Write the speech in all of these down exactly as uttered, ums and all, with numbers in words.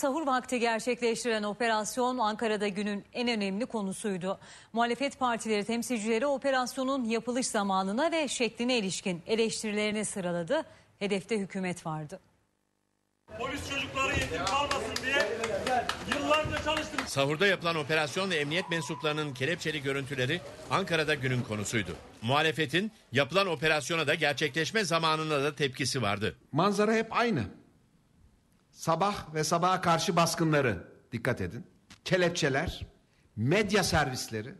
Sahur vakti gerçekleştirilen operasyon Ankara'da günün en önemli konusuydu. Muhalefet partileri temsilcileri operasyonun yapılış zamanına ve şekline ilişkin eleştirilerini sıraladı. Hedefte hükümet vardı. Polis çocukları yetim kalmasın diye yıllarca çalıştım. Sahurda yapılan operasyon ve emniyet mensuplarının kelepçeli görüntüleri Ankara'da günün konusuydu. Muhalefetin yapılan operasyona da gerçekleşme zamanına da tepkisi vardı. Manzara hep aynı. Sabah ve sabaha karşı baskınları, dikkat edin. Kelepçeler, medya servisleri,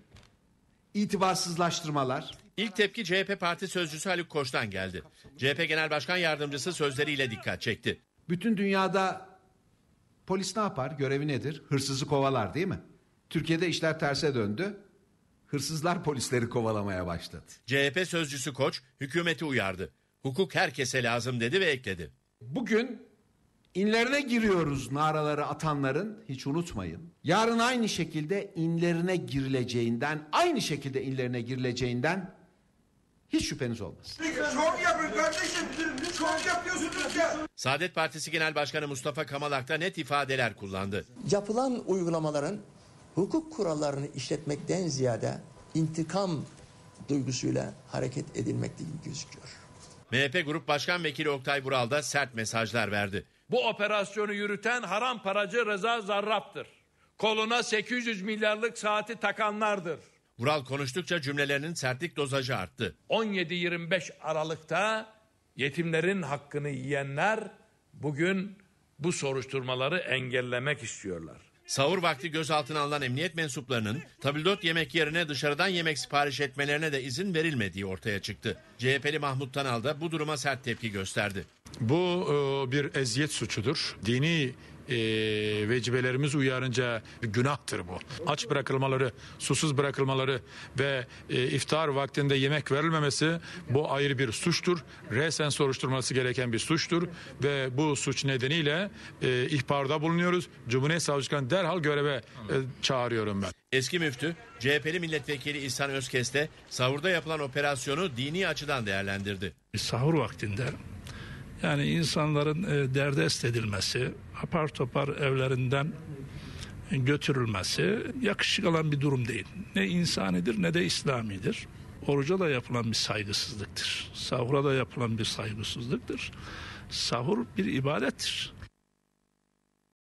itibarsızlaştırmalar. İlk tepki C H P Parti Sözcüsü Haluk Koç'tan geldi. C H P Genel Başkan Yardımcısı sözleriyle dikkat çekti. Bütün dünyada polis ne yapar? Görevi nedir? Hırsızı kovalar, değil mi? Türkiye'de işler terse döndü. Hırsızlar polisleri kovalamaya başladı. C H P Sözcüsü Koç hükümeti uyardı. Hukuk herkese lazım dedi ve ekledi. Bugün inlerine giriyoruz naraları atanların, hiç unutmayın. Yarın aynı şekilde inlerine girileceğinden, aynı şekilde inlerine girileceğinden hiç şüpheniz olmasın. Çok yapın kardeşim, çok yapıyorsunuz ya. Saadet Partisi Genel Başkanı Mustafa Kamal Ak da net ifadeler kullandı. Yapılan uygulamaların hukuk kurallarını işletmekten ziyade intikam duygusuyla hareket edilmekte gibi gözüküyor. M H P Grup Başkan Vekili Oktay Vural da sert mesajlar verdi. Bu operasyonu yürüten haram paracı Rıza Zarrab'dır. Koluna sekiz yüz milyarlık saati takanlardır. Vural konuştukça cümlelerinin sertlik dozajı arttı. on yedi yirmi beş Aralık'ta yetimlerin hakkını yiyenler bugün bu soruşturmaları engellemek istiyorlar. Sahur vakti gözaltına alınan emniyet mensuplarının tabldot yemek yerine dışarıdan yemek sipariş etmelerine de izin verilmediği ortaya çıktı. C H P'li Mahmut Tanal da bu duruma sert tepki gösterdi. Bu e, bir eziyet suçudur. Dini e, vecibelerimiz uyarınca günahtır bu. Aç bırakılmaları, susuz bırakılmaları ve e, iftar vaktinde yemek verilmemesi bu ayrı bir suçtur. Resen soruşturulması gereken bir suçtur ve bu suç nedeniyle e, ihbarda bulunuyoruz. Cumhuriyet Savcılığı'nı derhal göreve e, çağırıyorum ben. Eski müftü, C H P'li milletvekili İhsan Özkes de sahurda yapılan operasyonu dini açıdan değerlendirdi. Sahur vaktinde yani insanların e, derdest edilmesi, apar topar evlerinden götürülmesi yakışık alan bir durum değil. Ne insanidir ne de İslamidir. Oruca da yapılan bir saygısızlıktır. Sahura da yapılan bir saygısızlıktır. Sahur bir ibadettir.